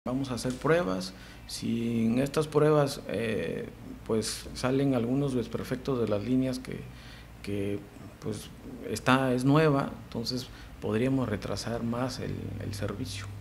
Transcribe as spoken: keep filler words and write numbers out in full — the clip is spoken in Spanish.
Vamos a hacer pruebas. Si en estas pruebas eh, pues salen algunos desperfectos de las líneas que, que pues está, es nueva, entonces podríamos retrasar más el, el servicio.